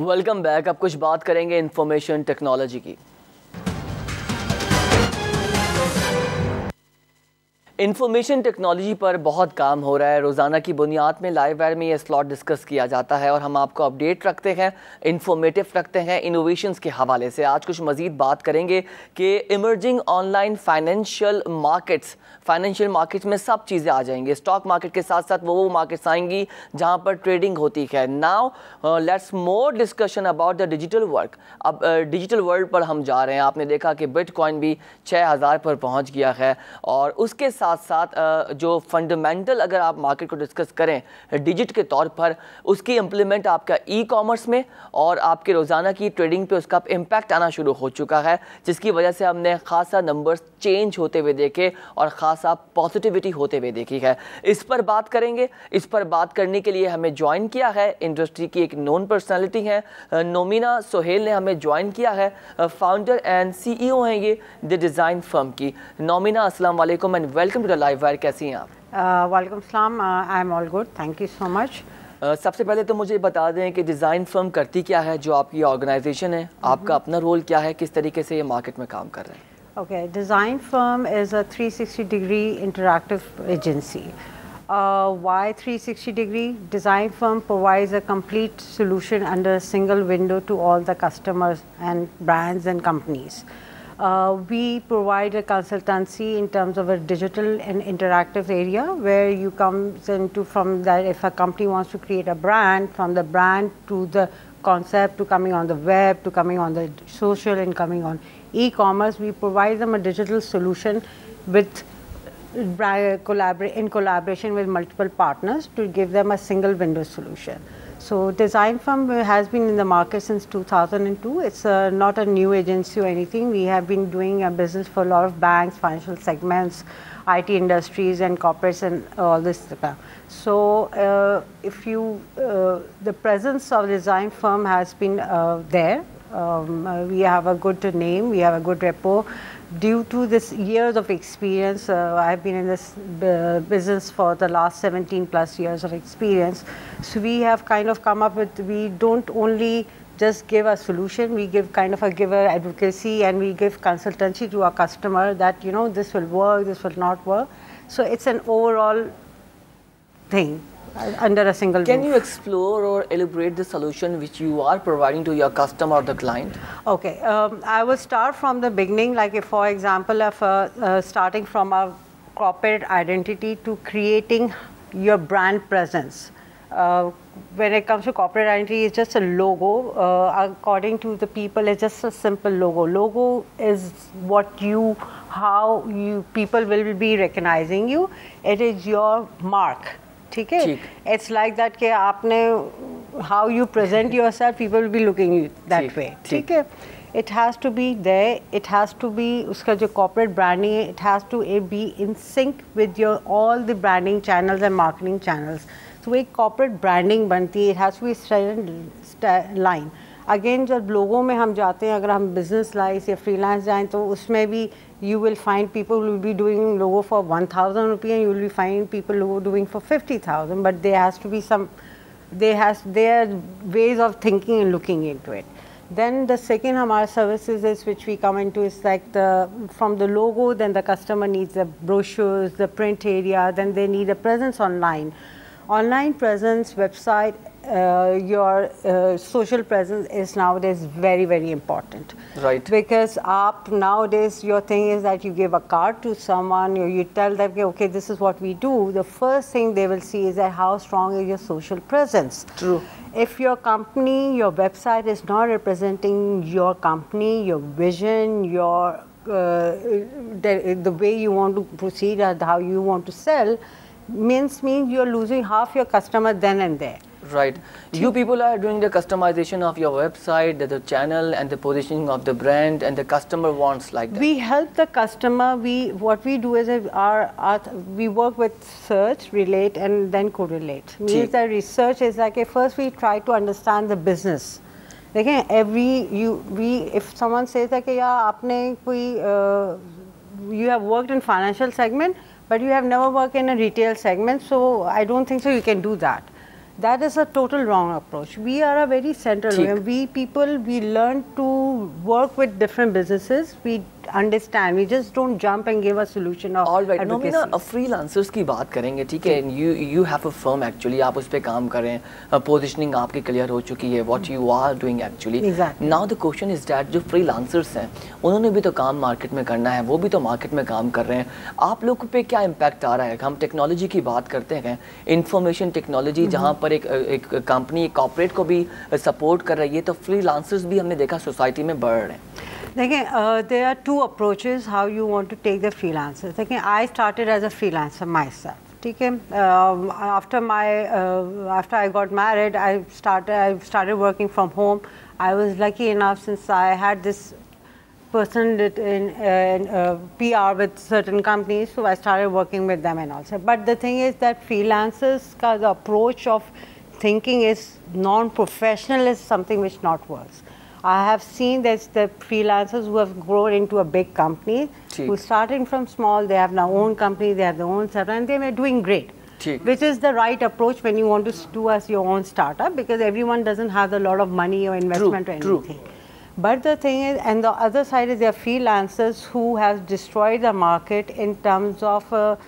Welcome back. अब कुछ बात करेंगे इंफॉर्मेशन टेक्नोलॉजी की। इंफॉर्मेशन टेक्नोलॉजी पर बहुत काम हो रहा है। रोज़ाना की बुनियाद में लाइव वायर में ये स्लॉट डिस्कस किया जाता है और हम आपको अपडेट रखते हैं, इंफॉर्मेटिव रखते हैं इनोवेशंस के हवाले से। आज कुछ मज़ीद बात करेंगे कि इमर्जिंग ऑनलाइन फाइनेंशियल मार्केट्स में सब चीज़ें आ जाएंगी। स्टॉक मार्केट के साथ साथ वो मार्केट्स आएंगी जहाँ पर ट्रेडिंग होती है। Now let's more discussion about the digital work. अब डिजिटल वर्ल्ड पर हम जा रहे हैं। आपने देखा कि बिटकॉइन भी 6000 पर पहुँच गया है और उसके साथ साथ जो फंडामेंटल अगर आप मार्केट को डिस्कस करें डिजिट के तौर पर, उसकी इम्प्लीमेंट आपका ई कॉमर्स में और आपके रोज़ाना की ट्रेडिंग पे उसका इम्पैक्ट आना शुरू हो चुका है, जिसकी वजह से हमने खासा नंबर्स चेंज होते हुए देखे और खासा पॉजिटिविटी होते हुए देखी है। इस पर बात करेंगे। इस पर बात करने के लिए हमें ज्वाइन किया है इंडस्ट्री की एक नोन पर्सनैलिटी है, नोमिना सोहेल ने हमें ज्वाइन किया है। फाउंडर एंड CEO हैं ये द डिज़ाइन फर्म की। नोमिना, अस्सलाम वालेकुम and welcome to the live wire. कैसी हैं आप? वालेकुम सलाम, I am all good, thank you so much. सबसे पहले तो मुझे बता दें कि डिज़ाइन फर्म करती क्या है, जो आपकी ऑर्गेनाइजेशन है, आपका अपना रोल क्या है, किस तरीके से ये मार्केट में काम कर रहे हैं? Okay, Design Firm is a 360-degree interactive agency. Why 360-degree? Design Firm provides a complete solution under a single window to all the customers and brands and companies. We provide a consultancy in terms of a digital and interactive area where you come into from that if a company wants to create a brand, from the brand to the concept to coming on the web to coming on the social and coming on e-commerce, we provide them a digital solution with in collaboration with multiple partners to give them a single window solution. So Design Firm has been in the market since 2002. It's not a new agency or anything. We have been doing a business for a lot of banks, financial segments, IT industries and corporates and all this stuff. So if you, the presence of Design Firm has been there. We have a good name, we have a good rapport. Due to this years of experience, I've been in this business for the last 17 plus years of experience. So we have kind of come up with, we don't only just give a solution, we give kind of a giver advocacy and we give consultancy to our customer that, you know, this will work, this will not work. So it's an overall thing under a single roof. Can you explore or elaborate the solution which you are providing to your customer or the client? Okay, I will start from the beginning, like if, for example, if starting from a corporate identity to creating your brand presence. When it comes to corporate identity, it's just a logo. According to the people, it's just a simple logo. Logo is what you, how you, people will be recognizing you. It is your mark. Okay? It's like that कि आपने how you present yourself, people will be looking you that way. Okay? It has to be there. It has to be उसका जो corporate branding है, it has to be in sync with your all the branding channels and marketing channels. So एक corporate branding बनती है, it has to be straight line. Again जब लोगों में हम जाते हैं, अगर हम business लाइफ या freelance जाएं तो उसमें भी you will find people who will be doing logo for 1,000 rupees and you will be finding people who are doing for 50,000, but there has to be some, their ways of thinking and looking into it. Then the second Hamara services is which we come into is like from the logo, then the customer needs the brochures, the print area, then they need a presence online. Online presence, website, your social presence is nowadays very, very important. Right. Because nowadays your thing is that you give a card to someone, you tell them, okay, this is what we do. The first thing they will see is that how strong is your social presence. True. If your company, your website is not representing your company, your vision, your the way you want to proceed and how you want to sell, means you're losing half your customer then and there. Right. You people are doing the customization of your website, the channel and the positioning of the brand, and the customer wants like that. We help the customer. What we do is we work with search, relate and then correlate. Means the research is like first we try to understand the business. Again, if someone says that you have worked in financial segment, but you have never worked in a retail segment, so I don't think so you can do that. That is a total wrong approach. We are a very central. We people, we learn to work with different businesses. We understand. We just don't jump and give a solution of All right. advocacy. Nomina, freelancers की बात करेंगे, ठीक है? You have a firm actually. आप उस पे काम कर रहे हैं. Positioning आपकी क्लियर हो चुकी है. What you are doing actually. Exactly. Now the question is that जो फ्रीलांसर्स हैं, उन्होंने भी तो काम मार्केट में करना है. वो भी तो मार्केट में काम कर रहे हैं. आप लोगों पे क्या इम्पैक्ट आ रहा है? हम टेक्नोलॉजी की बात करते हैं, इंफॉर्मेशन टेक्नोलॉजी जहाँ पर एक कंपनी कॉर्पोरेट को भी सपोर्ट कर रही है, तो फ्रीलांसर्स भी हमने देखा सोसाइटी में बढ़ रहे हैं. देखिए, there are two approaches how you want to take the freelancers. देखिए, I started as a freelancer myself. ठीक है, after I got married, I started working from home. I was lucky enough, since I had this person in PR with certain companies, so I started working with them and also. But the thing is that freelancers ka the approach of thinking is non-professional is something which not works. I have seen that the freelancers who have grown into a big company, who starting from small, they have their own company, they have their own setup, and they are doing great. Which is the right approach when you want to do as your own startup, because everyone doesn't have a lot of money or investment or anything. But the thing is, and the other side is there are freelancers who have destroyed the market in terms of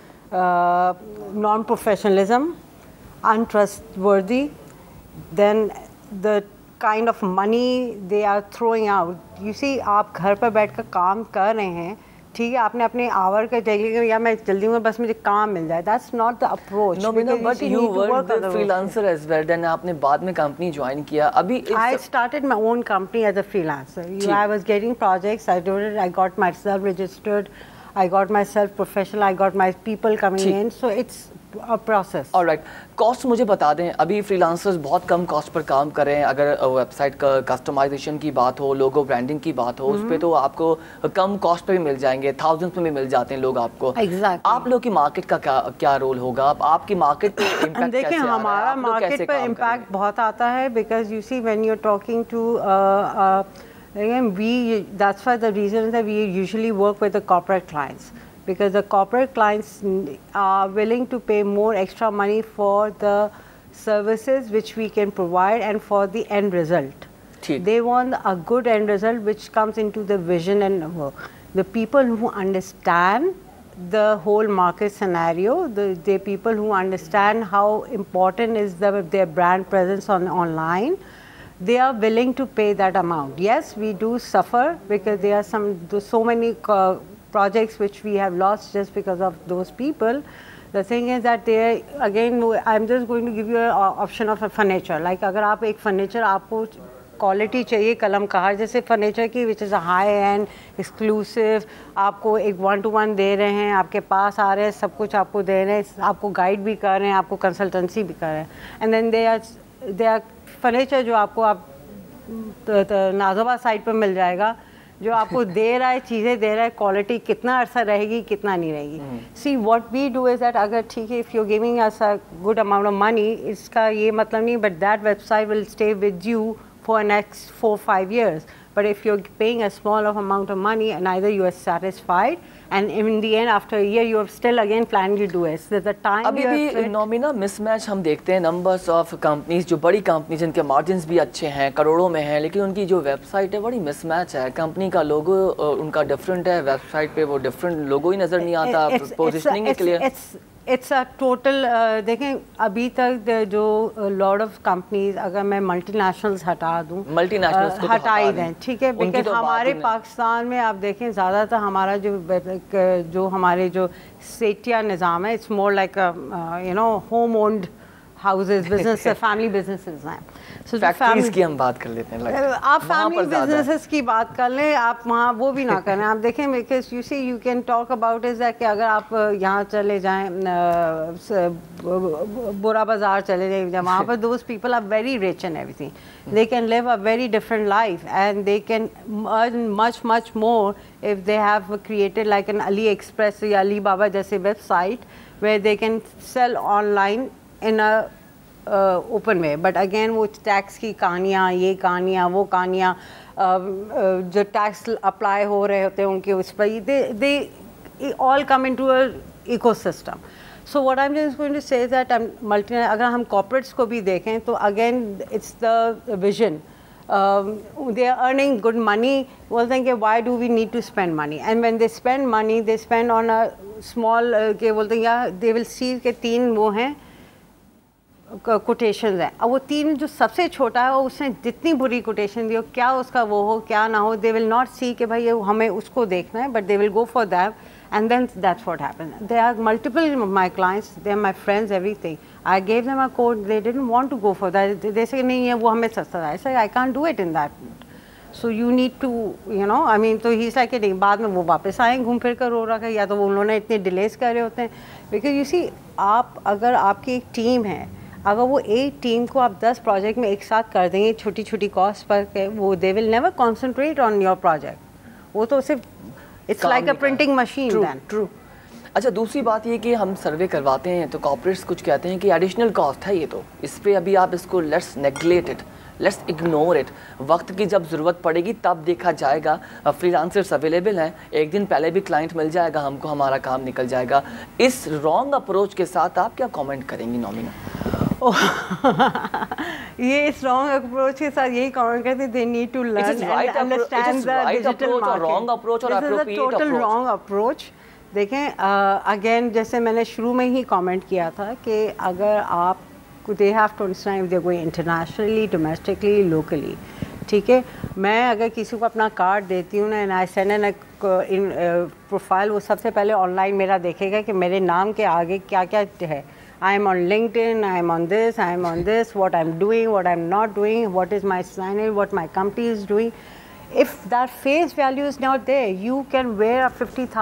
non-professionalism, untrustworthy, then the kind of money they are throwing out. You see, आप घर पर बैठ कर काम कर रहे हैं, ठीक है, आपने अपने आवर का चाहिए या मैं जल्दी में बस मुझे काम मिल जाए. That's not the approach. No, but you worked as a freelancer as well. Then आपने बाद में कंपनी ज्वाइन किया. अभी I started my own company as a freelancer. I was getting projects. I did it. I got myself registered. I got myself professional. I got my people coming in. So it's a process. All right. Cost मुझे बता दें, अभी freelancers बहुत कम cost per काम कर रहे हैं. अगर वेबसाइट का कस्टमाइजेशन की बात हो, लोगो ब्रांडिंग की बात हो, उस पर तो आपको कम कॉस्ट पे भी मिल जाएंगे, थाउजेंड्स में भी मिल जाते हैं लोग आपको. आप लोग की मार्केट का क्या रोल होगा? आपकी मार्केट पे इम्पैक्ट कैसे आ रहा है? देखिए, हमारा मार्केट पे इम्पैक्ट बहुत आता है, because you see when you are talking to again, that's why the reason is that we usually work with the corporate clients, because the corporate clients are willing to pay more extra money for the services which we can provide and for the end result. They want a good end result which comes into the vision and the people who understand the whole market scenario, the people who understand how important is their brand presence online. They are willing to pay that amount. Yes, we do suffer because there are so many projects which we have lost just because of those people. The thing is that they, again, I'm just going to give you an option of a furniture. Like अगर आप एक furniture आपको quality चाहिए कलम कहार जैसे furniture की, which is a high end exclusive, आपको एक 1-to-1 दे रहे हैं, आपके पास आ रहे हैं, सब कुछ आपको दे रहे हैं, आपको गाइड भी कर रहे हैं, आपको कंसल्टेंसी भी कर रहे हैं. And then they are furniture जो आपको आप नाज़ाबाद साइड पर मिल जाएगा, जो आपको दे रहा है, चीज़ें दे रहा है, क्वालिटी कितना अर्सा रहेगी कितना नहीं रहेगी. See what we do is that, अगर ठीक है, if you giving us a good amount of money, इसका ये मतलब नहीं, but that website will stay with you for next 4-5 years. But if you're paying a small of amount of money and either you are satisfied and in the end after a year you have still again planned to do it. So the time अभी भी नॉमिना mismatch हम देखते हैं. Numbers of companies, जो बड़ी companies जिनके margins भी अच्छे हैं, करोड़ों में हैं, लेकिन उनकी जो वेबसाइट है बड़ी मिसमैच है. कंपनी का लोगो उनका डिफरेंट है, वेबसाइट पे वो डिफरेंट लोगो ही नज़र नहीं आता, positioning clear. It's a total, देखें अभी तक जो लॉट ऑफ कंपनीज, अगर मैं मल्टीनेशनल्स हटा दूं, मल्टीनेशनल्स को हटा ही दें, ठीक है, बिकॉज हमारे पाकिस्तान में आप देखें ज़्यादातर हमारा जो हमारे जो सेठिया निज़ाम है, it's more like you know home owned houses, business, family businesses हैं. So फैक्ट्रीज की हम बात कर लेते हैं. आप फैमिली बिजनेसेस की बात कर लें, आप वहाँ वो भी ना करें. आप देखें, because you see you can talk about is that कि अगर आप यहाँ चले जाएं, बुरा बाज़ार चले जाएं, वहाँ पर those people are very rich and everything, they can live a very different life and they can earn much more if they have created like an AliExpress या अली बाबा जैसे website where they can sell online in a open में. But again वो tax की कहानियाँ, ये कहानियाँ, वो कहानियाँ, जो टैक्स अप्लाई हो रहे होते हैं उनके उस पर, they all come into a ecosystem. So what I'm just going to say is that अगर हम corporates को भी देखें तो again it's the vision. They are earning good money. Well, think why do we need to spend money? And when they spend money, they spend on a small के बोलते हैं या they will see के 3 वो हैं quotation है. अब वो 3 जो सबसे छोटा है उसने जितनी बुरी कोटेशन दी हो क्या उसका वो हो क्या ना हो, they will not see कि भाई हमें उसको देखना है, but they will go for that. And then that's what happened. There are multiple of my clients, they are my friends, everything. I gave them a code, they didn't want to go for that. They say नहीं है वो हमें सस्ता है. I said I can't do it in that. So you need to, you know, I mean, तो he's like नहीं, बाद में वो वापस आए घूम फिर कर रो रहा है या तो वो उन्होंने इतने डिलेस कर रहे होते हैं. Because you see, आप अगर आपकी एक टीम है, अगर वो एक टीम को आप 10 प्रोजेक्ट में एक साथ कर देंगे छोटी छोटी कॉस्ट पर, वो they will never concentrate on your project. वो तो सिर्फ it's like a printing machine. True. अच्छा, दूसरी बात ये कि हम सर्वे करवाते हैं तो कॉर्पोरेट्स कुछ कहते हैं कि एडिशनल कॉस्ट है ये, तो इस पर अभी आप इसको let's neglect it, let's ignore it. वक्त की जब ज़रूरत पड़ेगी तब देखा जाएगा. फ्रीलांसर्स अवेलेबल हैं, एक दिन पहले भी क्लाइंट मिल जाएगा हमको, हमारा काम निकल जाएगा. इस रॉन्ग अप्रोच के साथ आप क्या कमेंट करेंगी नॉमिना? ये इस रॉन्ग अप्रोच के साथ यही कमेंट करते, they need to learn and understand the digital market. Wrong approach और appropriate approach. Total wrong approach. देखें अगेन जैसे मैंने शुरू में ही कमेंट किया था कि अगर आप they have to understand they going internationally, domestically, locally. ठीक है, मैं अगर किसी को अपना कार्ड देती हूँ ना and I send an profile, वो सबसे पहले ऑनलाइन मेरा देखेगा कि मेरे नाम के आगे क्या क्या है. I am on LinkedIn, I am on this, I am on this, what I am doing, what I am not doing, what is my sign-in, what my company is doing. If that face value is not there, you can wear a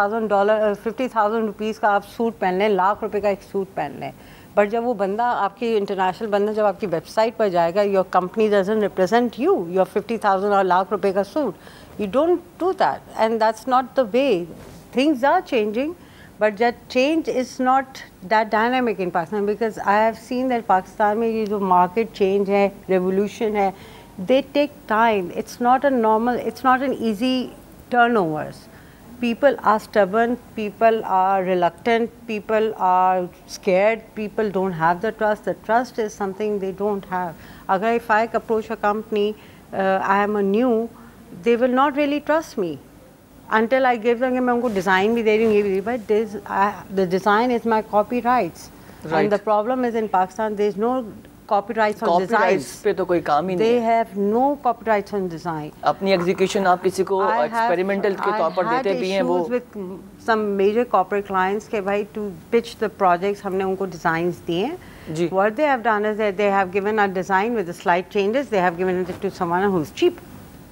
$50,000 rupees का आप suit पहन लें, लाख रुपए का एक suit पहन लें, but जब वो बंदा आपकी इंटरनेशनल बंदा जब आपकी वेबसाइट पर जाएगा, your company doesn't represent you, your 50,000 और लाख रुपए का suit, you don't do that, and that's not the way. Things are changing. But that change is not that dynamic in Pakistan, because I have seen that Pakistan में ये जो market change है, revolution है, they take time. It's not a normal, it's not an easy turnovers. People are stubborn, people are reluctant, people are scared, people don't have the trust. The trust is something they don't have. अगर if I approach a company, I am a new, they will not really trust me. Until I give them, मैं उनको design भी दे रही हूँ, ये भी, but the design is my copyrights. Right. And the problem is in Pakistan, there is no copyrights on design. Copyrights पे तो कोई काम ही नहीं है. They have no copyrights on design. अपनी execution आप किसी को experimental के तौर पर देते भी हैं वो. I had issues with some major corporate clients के भाई to pitch the projects हमने उनको designs दिए हैं. जी. What they have done is that they have given a design with the slight changes. They have given it to someone who is cheap.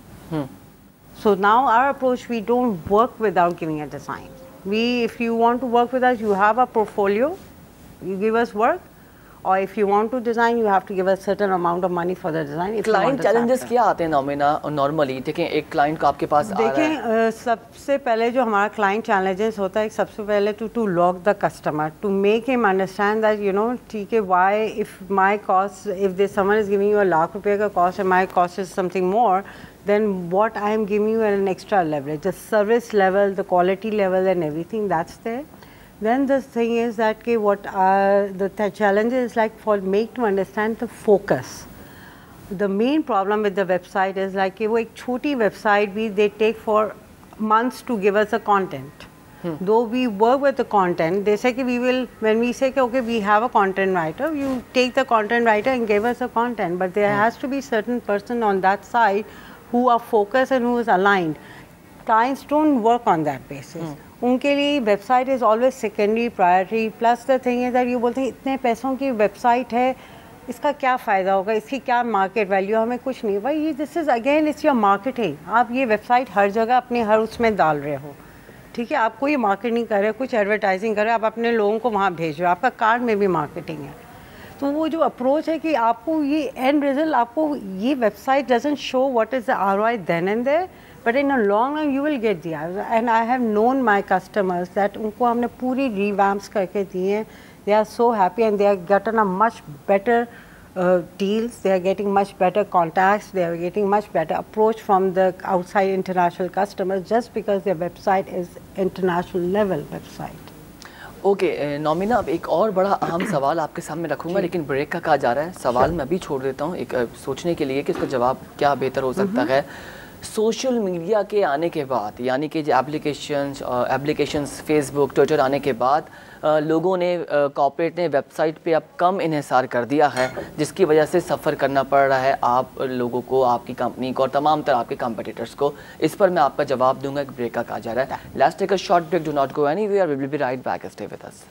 So now our approach, we don't work without giving a design. If you want to work with us, you have a portfolio, you give us work, or if you want to design, you have to give a certain amount of money for the design. Client challenges क्या आते हैं नॉमिना normally? देखें एक client को आपके पास आ रहा है. देखें सबसे पहले जो हमारा client challenges होता है, सबसे पहले to log the customer, to make him understand that you know ठीक है, why if my cost, if someone is giving you a lakh रुपए का cost and my cost is something more, then what I am giving you an extra leverage, the service level, the quality level and everything that's there. Then the thing is that what the challenge is like for make to understand the focus. The main problem with the website is like वो एक छोटी website भी they take for months to give us the content. Though we work with the content, they say we will, when we say okay we have a content writer, you take the content writer and give us the content, but there has to be certain person on that side who are focused and who is aligned. Clients don't work on that basis. उनके लिए website is always secondary priority. Plus the thing is that you बोलते हैं इतने पैसों की website है, इसका क्या फ़ायदा होगा, इसकी क्या market value, हमें कुछ नहीं. भाई ये this is again it's your marketing. आप ये website हर जगह अपने हर उसमें डाल रहे हो, ठीक है, आप कोई marketing कर रहे हो, कुछ advertising कर रहे हो, आप अपने लोगों को वहाँ भेज रहे हो, आपका कार्ड में भी marketing है. तो वो जो अप्रोच है कि आपको ये एंड रिजल्ट, आपको ये website doesn't show what is the ROI then and there, but in a long run you will get the ROI. And I have known my customers that उनको हमने पूरी रिवैम्प्स करके दिए हैं. They are so happy and they are getting a much better deals, they are getting much better contacts, they are getting much better approach from the outside international customers just because their website is international level website. Okay Nomina, अब एक और बड़ा अहम सवाल आपके सामने रखूंगा, लेकिन ब्रेक का कहा जा रहा है, सवाल मैं अभी छोड़ देता हूँ एक सोचने के लिए कि इसका जवाब क्या बेहतर हो सकता है। सोशल मीडिया के आने के बाद, यानी कि जो एप्लीकेशंस फेसबुक ट्विटर आने के बाद लोगों ने कॉर्पोरेट ने वेबसाइट पे अब कम इन्हिसार कर दिया है, जिसकी वजह से सफ़र करना पड़ रहा है आप लोगों को, आपकी कंपनी को और तमाम तरह आपके कॉम्पिटिटर्स को। इस पर मैं आपका जवाब दूंगा, एक ब्रेक का कहा जा रहा है। Let's take a short break, do not go anywhere, we will be right back, stay with us.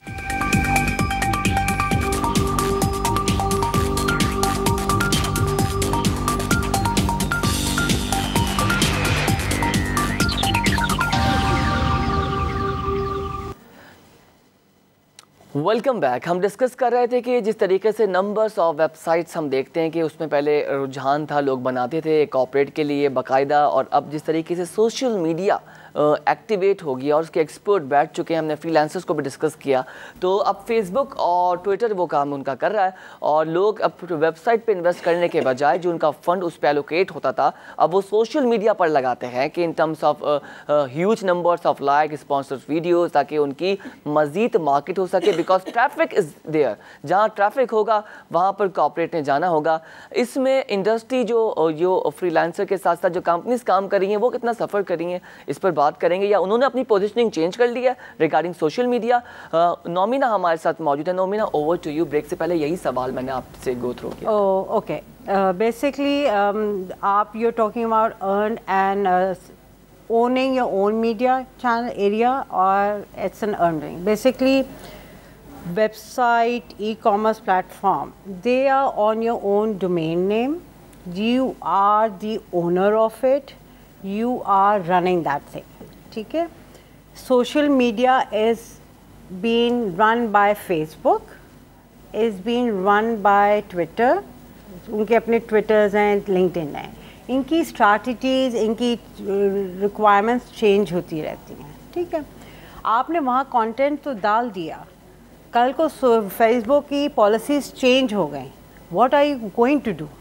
Welcome back. हम डिस्कस कर रहे थे कि जिस तरीके से नंबर्स ऑफ वेबसाइट्स हम देखते हैं कि उसमें पहले रुझान था, लोग बनाते थे कॉर्पोरेट के लिए बाकायदा, और अब जिस तरीके से सोशल मीडिया एक्टिवेट हो गया और उसके एक्सपर्ट बैठ चुके हैं, हमने फ्रीलांसर्स को भी डिस्कस किया, तो अब फेसबुक और ट्विटर वो काम उनका कर रहा है और लोग अब वेबसाइट पे इन्वेस्ट करने के बजाय जो उनका फंड उस पर एलोकेट होता था, अब वो सोशल मीडिया पर लगाते हैं कि in terms of huge numbers of like, sponsored videos, ताकि उनकी मजीद मार्केट हो सके, बिकॉज ट्रैफिक इज़ देयर। जहाँ ट्रैफिक होगा वहाँ पर कॉर्पोरेट ने जाना होगा। इसमें इंडस्ट्री जो फ्रीलांसर के साथ साथ जो कंपनीज काम कर रही हैं वो कितना सफ़र कर रही हैं, इस पर बात करेंगे, या उन्होंने अपनी पोजीशनिंग चेंज कर ली है रिगार्डिंग सोशल मीडिया। नॉमिना हमारे साथ मौजूद है। Nomina, over to you. Break से पहले यही सवाल मैंने आपसे गो थ्रू किया। ओके, बेसिकली आप you are talking about earn and owning your own media channel area, or it's an earning. Basically, website, e-commerce platform, they are on your own domain name. You are the owner of it. You are running that thing. ठीक है? Social media is being run by Facebook, is being run by Twitter. उनके अपने Twitters हैं, LinkedIn हैं. इनकी strategies, इनकी requirements change होती रहती हैं, ठीक है। आपने वहाँ कंटेंट तो डाल दिया, कल को फेसबुक की पॉलिसीज़ चेंज हो गई, what are you going to do?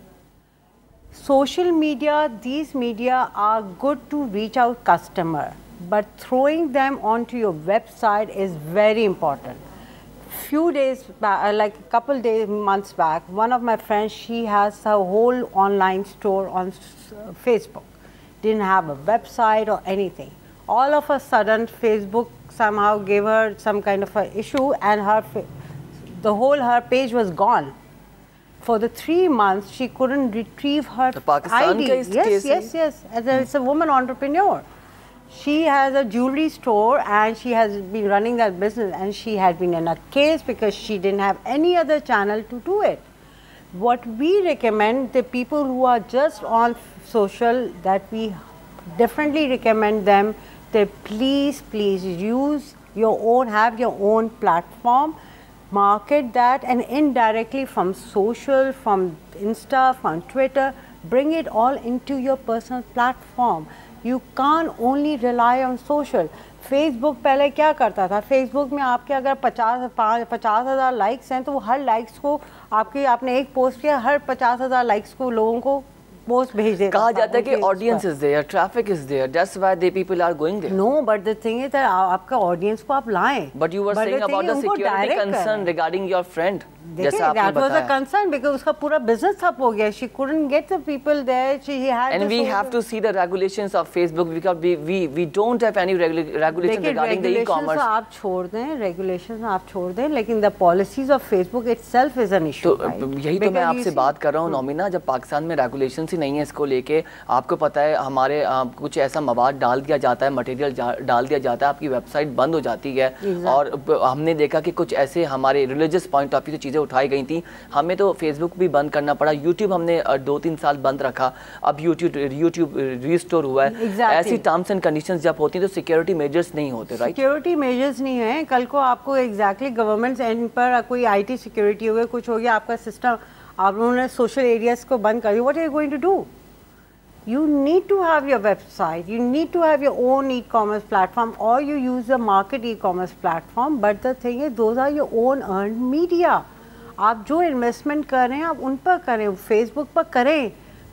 Social media, these media are good to reach out customer, but throwing them onto your website is very important. Few days back, like a couple days, months back, one of my friends, she has her whole online store on Facebook. Didn't have a website or anything. All of a sudden, Facebook somehow gave her some kind of a issue, and her page was gone. For the 3 months, she couldn't retrieve her Pakistan ID. Yes. It's a woman entrepreneur. She has a jewelry store and she has been running that business, and she had been in a case because she didn't have any other channel to do it. What we recommend, the people who are just on social, that we definitely recommend them that please use your own, have your own platform, market that, and indirectly from social, from Insta, from Twitter, bring it all into your personal platform. You can't only rely on social. Facebook पहले क्या करता था? Facebook में आपके अगर 50,000 likes हैं तो वो हर लाइक्स को आपने एक पोस्ट किया, हर 50,000 लाइक्स को लोगों को पोस्ट भेज देता। कहा जाता है कि audience is there, traffic is there, that's why they people are going there. No, but the thing is that आपका ऑडियंस को आप लाएं। But you were saying about the security concern regarding your friend, जैसा आपने बताया। That was a concern because उसका पूरा business ठप हो गया. She couldn't get the people there. She had. And we have to see the regulations of Facebook because we don't have any regulations regarding the e-commerce. आप छोड़ दें, regulations आप छोड़ दें, लेकिन the policies of Facebook itself is an issue. तो यही तो मैं आपसे बात कर रहा हूँ नॉमिना, जब पाकिस्तान में रेगुलेशंस ही नहीं है इसको लेके, आपको पता है हमारे कुछ ऐसा मवाद डाल दिया जाता है, मटेरियल डाल दिया जाता है, आपकी वेबसाइट बंद हो जाती है। और हमने देखा कि कुछ ऐसे हमारे रिलीजियस पॉइंट ऑफ व्यू से चीज़ें उठाई गई थी, हमें तो फेसबुक भी बंद करना पड़ा, यूट्यूब हमने 2-3 साल बंद रखा, अब यूट्यूब रीस्टोर हुआ है। ऐसी टर्म्स एंड कंडीशंस जब होती हैं तो सिक्योरिटी मेजर्स नहीं होते, राइट? सिक्योरिटी मेजर्स नहीं है, कल को आपको एग्जैक्टली गवर्नमेंट एंड पर कोई IT सिक्योरिटी हो गया, कुछ हो गया, आपका सिस्टम, आप लोगों ने सोशल एरियाज को बंद कर दिया, what are you going to do? You need to have your website, you need to have your own e-commerce platform, or you use a market e-commerce platform, but the thing is those are your own earned media. आप जो investment कर रहे हैं आप उन पर करें, Facebook पर करें,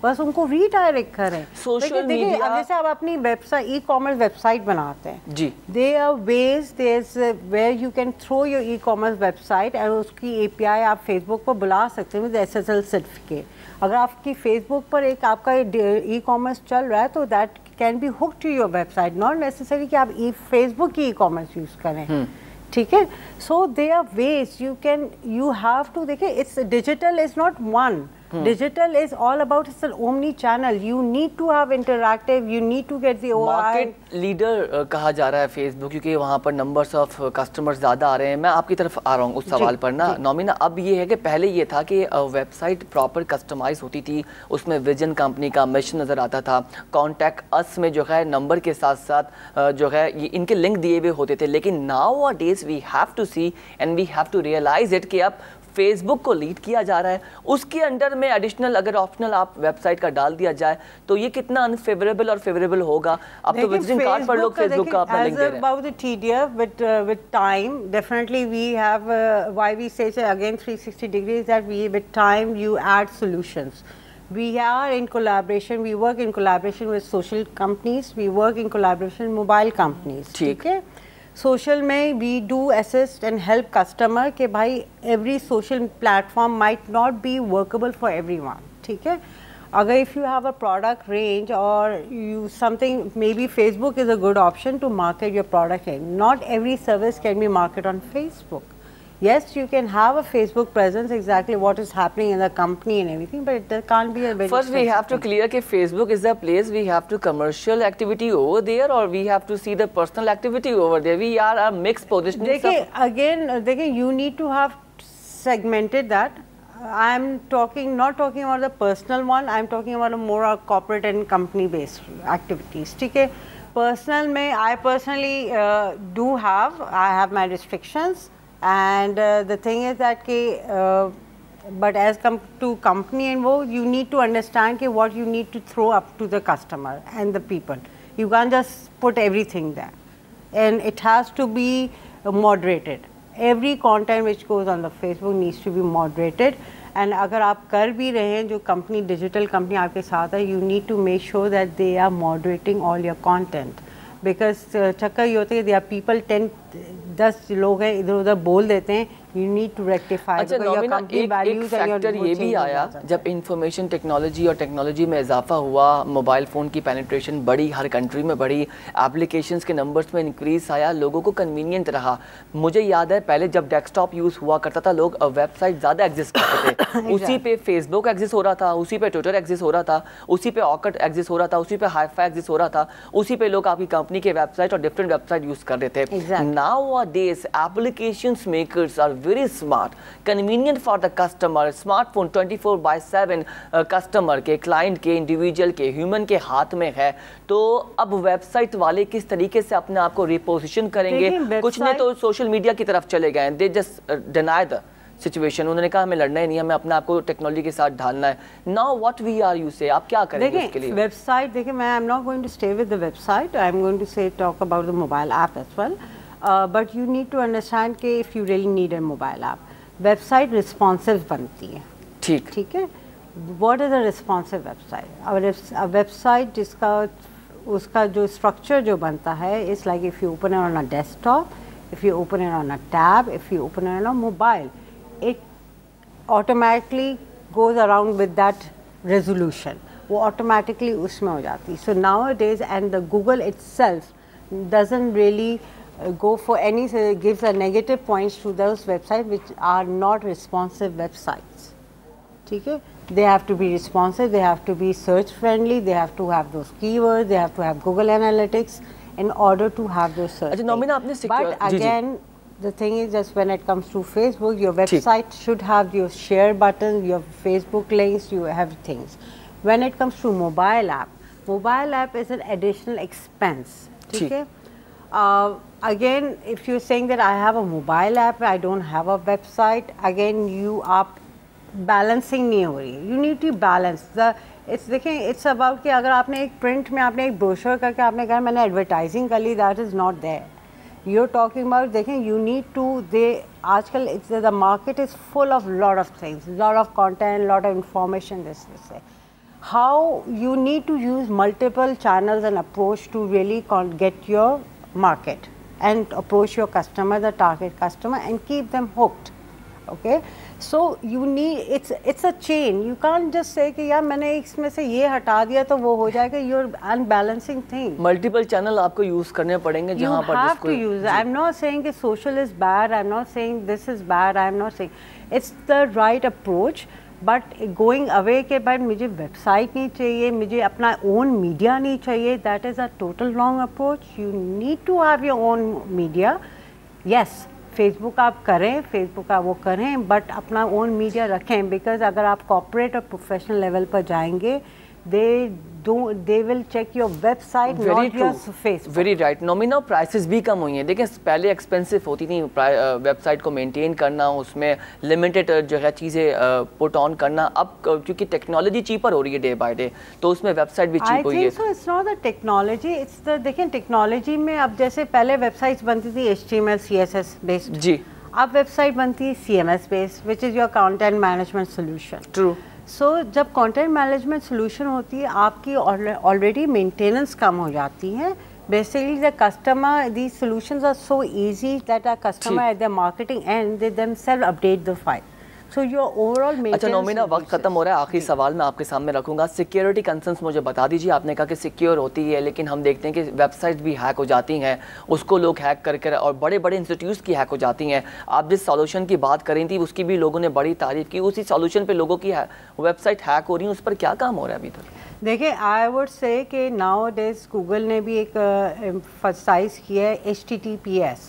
बस उनको रीडायरेक्ट करें। सोशल मीडिया, जैसे आप अपनी वेबसाइट, ई-कॉमर्स वेबसाइट बनाते हैं जी, they are ways, there where you can throw your e-commerce website and उसकी एपीआई आप फेसबुक पर बुला सकते हैं विद एसएसएल सर्टिफिकेट। अगर आपकी फेसबुक पर एक आपका ई-कॉमर्स चल रहा है तो that can be hook to your website, not necessary कि आप फेसबुक की ई-कॉमर्स यूज़ करें, ठीक है। So they are ways you can, you have to, देखिए it's digital is not one, digital is all about, it's an omni channel, you need to have interactive, you need to get the OI. Market leader कहा जा रहा है Facebook, क्योंकि वहाँ पर numbers of customers ज़्यादा आ रहे हैं। मैं आपकी तरफ आ रहा हूँ उस सवाल पर ना नॉमिना। अब ये है कि पहले ये था कि वेबसाइट प्रॉपर कस्टमाइज होती थी, उसमें विजन कंपनी का मिशन नज़र आता था, कॉन्टैक्ट अस में जो है नंबर के साथ साथ जो है ये इनके लिंक दिए हुए होते थे। लेकिन nowadays we have to see and we have to realize it कि अब फेसबुक को लीड किया जा रहा है, उसके अंडर में एडिशनल अगर ऑप्शनल आप वेबसाइट का डाल दिया जाए तो ये कितना अनफेवरेबल और फेवरेबल होगा। अब तो विजिटिंग कार्ड पर लोग फेसबुक का अपना लिंक दे रहे हैं। About the TDF with time, definitely we have why we say again 360 degrees that we with time you add solutions. We are in collaboration, we work in collaboration with social companies, we work in collaboration with mobile companies, ठीक है। Social में we do assist and help customer के भाई every social platform might not be workable for everyone, ठीक है। अगर if you have a product range और you something, maybe Facebook is a good option to market your product range, not every service can be market on Facebook. Yes, you can have a Facebook presence, exactly what is happening in the company and everything, but it can't be a very First we have to clear that Facebook is the place we have to commercial activity over there, or we have to see the personal activity over there. We are a mixed position. Again, you need to have segmented that. I'm not talking about the personal one, I'm talking about a more corporate and company based activities. Okay, personal mein, I personally I have my restrictions. And the thing is that but as come to company and you need to understand what you need to throw up to the customer and the people. You can't just put everything there, and it has to be moderated. Every content which goes on the Facebook needs to be moderated. And अगर आप कर भी रहे हैं, जो company digital company आपके साथ है, you need to make sure that they are moderating all your content. Because चक्कर ये होता है कि there are people 10 लोग हैं इधर उधर बोल देते हैं, you need to rectify. अच्छा नॉमिना, एक फैक्टर ये भी आया जब इंफॉर्मेशन टेक्नोलॉजी और टेक्नोलॉजी में इजाफा हुआ, मोबाइल फ़ोन की पेनिट्रेशन बढ़ी, हर कंट्री में बढ़ी, एप्लीकेशंस के नंबर्स में इंक्रीज आया, लोगों को कन्वीनियंट रहा। मुझे याद है पहले जब डेस्कटॉप यूज़ हुआ करता था, लोग वेबसाइट ज़्यादा एग्जिस्ट करते थे उसी पे फेसबुक एग्जिस्ट हो रहा था, उसी पे ट्विटर एग्जिस्ट हो रहा था, उसी पे ऑकट एग्जिस्ट हो रहा था, उसी पे हाईफाई एग्जिस्ट हो रहा था, उसी पे लोग आपकी कंपनी के वेबसाइट और डिफरेंट वेबसाइट यूज़ कर रहे थे। Nowadays applications makers are very smart, convenient for the customer. Smartphone 24/7 customer के, क्लाइंट के, इंडिविजुअल के, ह्यूमन के हाथ में है। तो अब वेबसाइट वाले किस तरीके से अपने आप को रिपोजिशन करेंगे? कुछ ने तो सोशल मीडिया की तरफ चले गए, they just deny the situation. उन्होंने कहा हमें लड़ना ही नहीं है, हमें अपने आप को टेक्नोलॉजी के साथ ढालना है। Now what we are, you say आप क्या करेंगे इसके लिए? वेबसाइट देखिए, मैं I am not going to stay with the website, I am going to say talk about the mobile app as well. But you need to understand कि if you really need a mobile app, website responsive बनती है. ठीक है. What is a responsive website? A website जिसका उसका जो structure जो बनता है is like if you open it on a desktop, if you open it on a tab, if you open it on a mobile, it automatically goes around with that resolution. वो automatically उसमें हो जाती. So nowadays, and the Google itself doesn't really go for any, gives a negative points to those websites which are not responsive websites. ठीक है, they have to be responsive, they have to be search friendly, they have to have those keywords, they have to have Google Analytics in order to have those search. अच्छा नॉमिना, आपने but again the thing is just when it comes to Facebook, your website should have your share button, your Facebook links, you have things. When it comes to mobile app is an additional expense. ठीक है. Again, if you're saying that I have a mobile app, I don't have a website, again you are balancing नहीं हो रही. You need to balance it's about कि अगर आपने एक print में आपने एक brochure करके आपने कहा मैंने advertising कर ली, that is not there. You're talking about देखें, you need to, आजकल the market is full of lot of things, lot of content, lot of information, this. how you need to use multiple channels and approach to really get your market and approach your customer, the target customer, and keep them hooked. Okay, so you need, it's a chain. You can't just say कि यार मैंने इसमें से ये हटा दिया तो वो हो जाएगा. You're unbalancing thing. Multiple channel आपको use करने पड़ेंगे जहाँ पर जिसको. You have to use. I'm not saying कि social is bad. I'm not saying this is bad. I'm not saying it's the right approach. But going away के बाद मुझे वेबसाइट नहीं चाहिए, मुझे अपना ओन मीडिया नहीं चाहिए, that is a total wrong approach. You need to have your own media. Yes, Facebook आप करें, फेसबुक आप वो करें, बट अपना ओन मीडिया रखें. बिकॉज अगर आप कॉर्पोरेट और प्रोफेशनल लेवल पर जाएंगे, they will check your website, not your Facebook. Very right. Nominal prices भी कम हुई हैं. देखिए पहले एक्सपेंसिव होती थी वेबसाइट को मेंटेन करना, उसमें लिमिटेड जो है चीज़ें पुट ऑन करना. अब क्योंकि टेक्नोलॉजी चीपर हो रही है डे बाय डे, तो उसमें वेबसाइट भी चीप हुई है. So it's not the technology, it's the, देखिए टेक्नोलॉजी में अब जैसे पहले वेबसाइट्स बनती थी HTML CSS बेस्ड. जी. अब वेबसाइट बनती है CMS based, which is your content management solution. True. So जब कंटेंट मैनेजमेंट सोल्यूशन होती है, आपकी ऑलरेडी मेंटेनेंस कम हो जाती है. Basically the customer, these solutions are so easy that a customer at the marketing and they themselves update the file. So your overall maintenance. अच्छा नोमिना, वक्त खत्म हो रहा है. आखिरी सवाल मैं आपके सामने रखूंगा. सिक्योरिटी कंसर्न्स मुझे बता दीजिए. आपने कहा कि सिक्योर होती है, लेकिन हम देखते हैं कि वेबसाइट भी हैक हो जाती हैं, उसको लोग हैक करके, और बड़े बड़े इंस्टीट्यूट्स की हैक हो जाती हैं. आप जिस सॉल्यूशन की बात कर रही थी उसकी भी लोगों ने बड़ी तारीफ की. उसी सॉल्यूशन पे लोगों की वेबसाइट हैक हो रही है, उस पर क्या काम हो रहा है अभी तक? देखिए, आई वुड से कि नाउ डेज गूगल ने भी एक एम्फसाइज किया है HTTPS.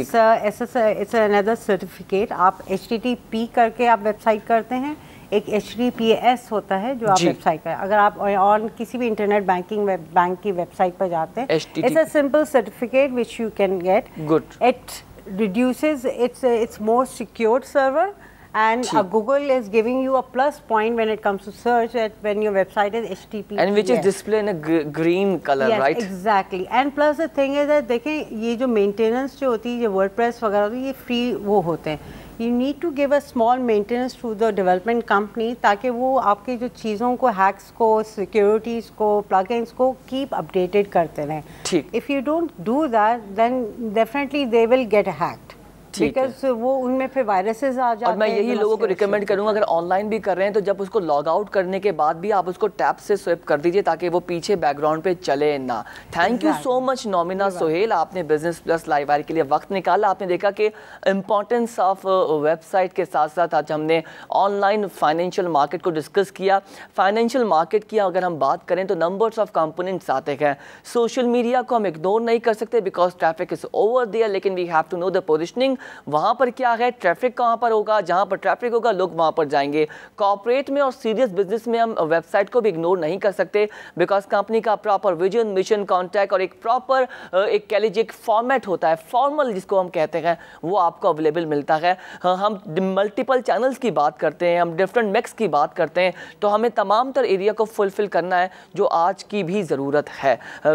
It's another certificate. आप HTTP करके आप वेबसाइट करते हैं, एक HTTPS होता है जो आप वेबसाइट का. अगर आप और किसी भी इंटरनेट बैंक की वेबसाइट पर जाते हैं, it's a simple certificate which you can get. Good. It reduces, it's more secured server, and Google is giving you a plus point when it comes to search that when your website is HTTPS. And which is displayed in a green color, yes, right? Exactly. And plus the thing is that देखें, ये जो maintenance जो होती है, ये WordPress वगैरह होती है, ये free वो होते हैं. You need to give a small maintenance to the development company ताकि वो आपकी जो चीज़ों को, hacks को, securities को, plugins को keep updated करते रहें. ठीक. If you don't do that, then definitely they will get hacked. Because वो उनमें फिर वायरसेस आ जाते हैं. और मैं यही लोगों को रिकमेंड करूंगा, अगर ऑनलाइन भी कर रहे हैं तो जब उसको लॉग आउट करने के बाद भी आप उसको टैब से स्विप कर दीजिए ताकि वो पीछे बैकग्राउंड पे चले ना. Thank you so much Nomina Sohail, आपने बिजनेस प्लस लाइव वायर के लिए वक्त निकाला. आपने देखा कि इम्पोर्टेंस ऑफ वेबसाइट के साथ साथ आज हमने ऑनलाइन फाइनेंशियल मार्केट को डिस्कस किया. फाइनेंशियल मार्केट की अगर हम बात करें तो नंबर्स ऑफ कंपोनेंट्स आते हैं. सोशल मीडिया को हम इग्नोर नहीं कर सकते because traffic is over there, लेकिन we have to know the positioning. वहाँ पर क्या है, ट्रैफिक कहाँ पर होगा, जहाँ पर ट्रैफिक होगा लोग वहाँ पर जाएंगे. कॉर्पोरेट में और सीरियस बिजनेस में हम वेबसाइट को भी इग्नोर नहीं कर सकते बिकॉज कंपनी का प्रॉपर विजन, मिशन, कॉन्टैक्ट और एक प्रॉपर एक कह लीजिए एक फॉर्मेट होता है, फॉर्मल जिसको हम कहते हैं, वो आपको अवेलेबल मिलता है. हम मल्टीपल चैनल्स की बात करते हैं, हम डिफरेंट मिक्स की बात करते हैं, तो हमें तमाम तर एरिया को फुलफिल करना है जो आज की भी ज़रूरत है.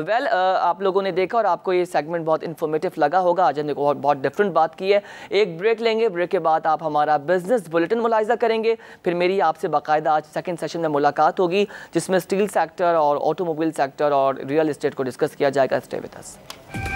आप लोगों ने देखा और आपको ये सेगमेंट बहुत इन्फॉर्मेटिव लगा होगा. आज हमने बहुत डिफरेंट बात की है. एक ब्रेक लेंगे, ब्रेक के बाद आप हमारा बिजनेस बुलेटिन मुलाहिजा करेंगे. फिर मेरी आपसे बाकायदा आज सेकंड सेशन में मुलाकात होगी जिसमें स्टील सेक्टर और ऑटोमोबाइल सेक्टर और रियल एस्टेट को डिस्कस किया जाएगा. Stay with us.